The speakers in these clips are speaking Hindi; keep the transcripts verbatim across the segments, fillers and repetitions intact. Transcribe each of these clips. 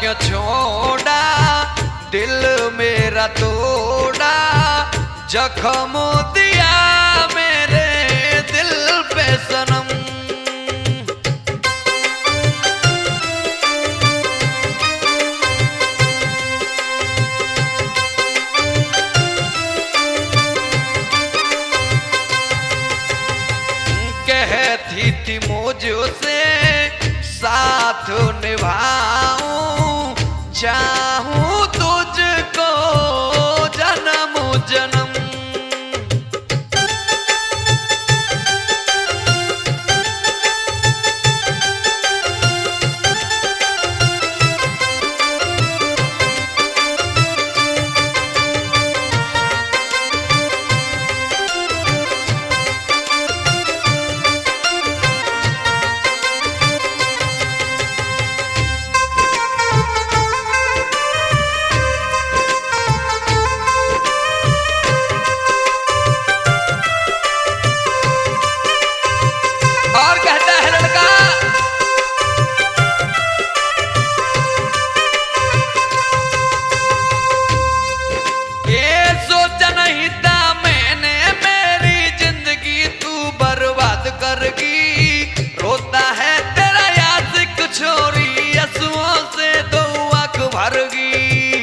क्यों छोड़ा, दिल मेरा तोड़ा, जख्म दिया मेरे दिल पे सनम। कहती थी मुझसे साथ निभाऊं, चाहूं तुझको जन्म जन्म। रोता है तेरा यासिक छोरी, आंसुओं से दो आंख भरगी।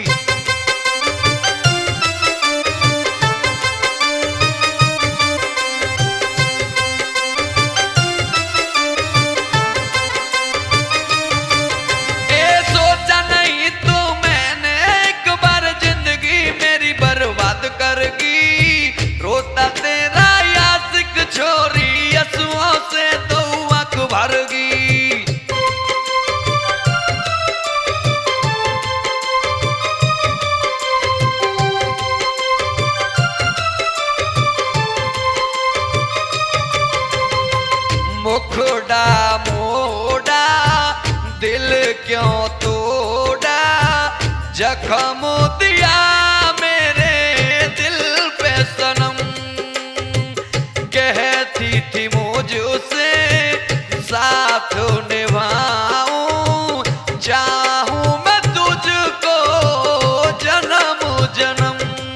ए सोचा नहीं तो मैंने एक बार जिंदगी मेरी बर्बाद करगी। रोता तेरा यासिक छोरी, आंसुओं से दो आंख भरगी। मुखड़ा मोड़ा, दिल क्यों तोड़ा, जख्म दिया मेरे दिल पे सनम। कहती थी मुझसे साथ निभाऊं, चाहूं मैं तुझको जन्म जन्म।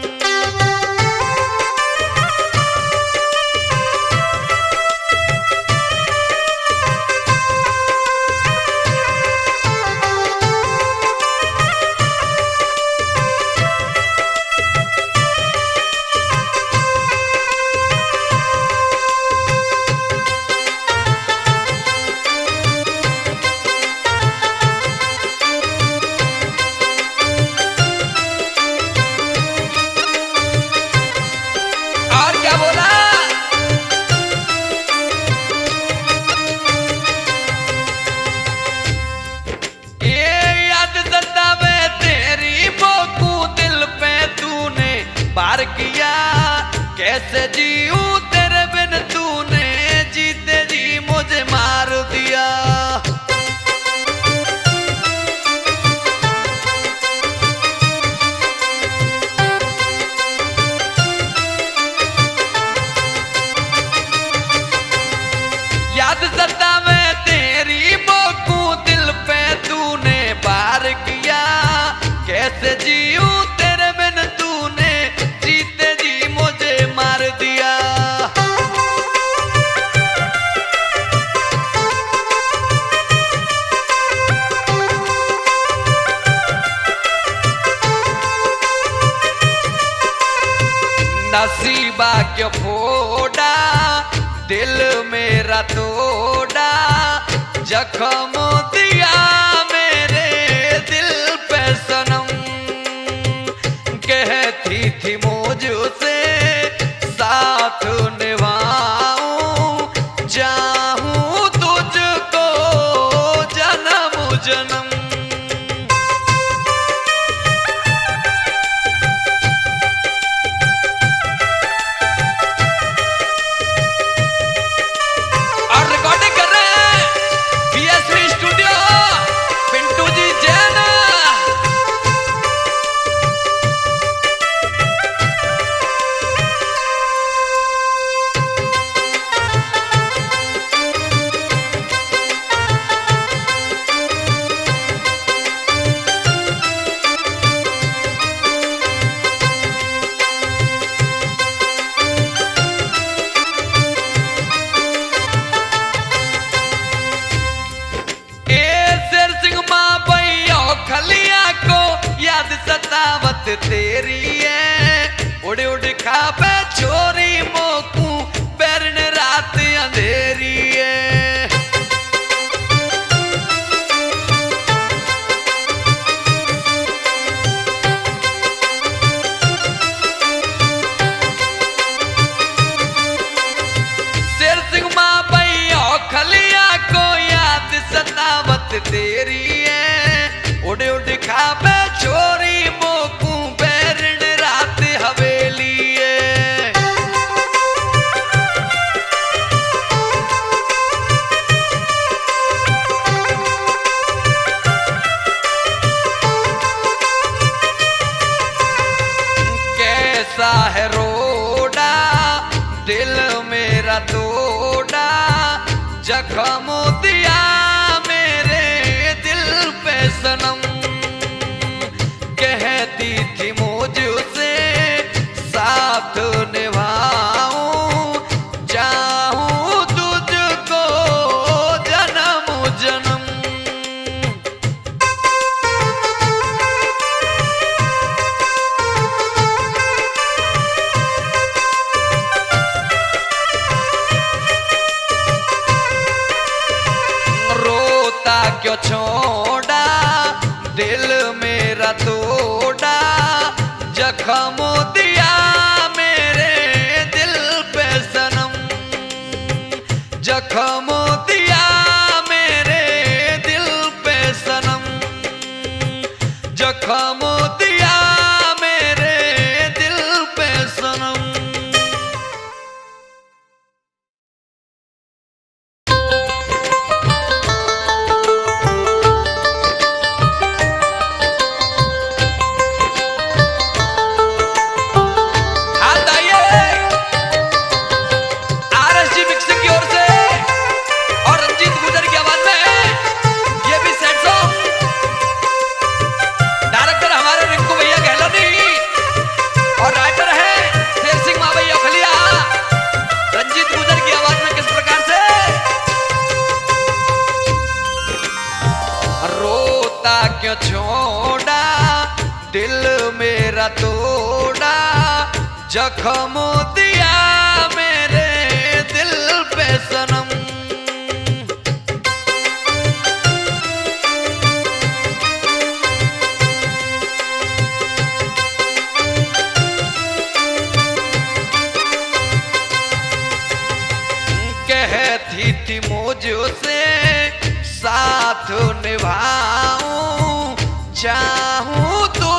पार किया कैसे जीऊं तेरे बिन, तूने जीते जी मुझे मार दिया। याद सतावे तेरी मोकू दिल पे, तूने पार किया कैसे जीऊं तेरे बिन, तूने जीते जी मुझे मार दिया। नसीबा क्यों फोड़ा, दिल मेरा तोड़ा, जख्म दिया मेरे दिल पे सनम। कहती थी मुझसे साथ निभाऊं, चाहूं तुझको जन्म जन्म। और रिकॉर्डिंग कर रहे हैं बी एस वी स्टूडियो तेरी है। उड़ उड़ खावे छोरी मोकू पैरन रात अंधेरी है। शेर सिंह माँ भैया खलिया को याद सतावत तेरी है। उड़ उड़ खावे छोरी मोकू पैरन रात हवेली है। कैसा है रोड़ा दिल मेरा तोड़ा, जख्म दिया मेरे दिल पे सनम। कहती थी मुझसे साथ निभाऊं, चाहूं तुझको जन्म जन्म। रोता क्यों छोड़ा दिल मेरा तोड़ा, जख्म दिया मेरे दिल पे सनम। जख्म दिया मेरे दिल पे सनम। जख्म दिया मेरे दिल पे सनम। क्यों छोड़ा दिल मेरा तोड़ा, जख्म दिया मेरे दिल पे सनम। कहती थी मुझसे साथ निभाऊं, चाहूं तो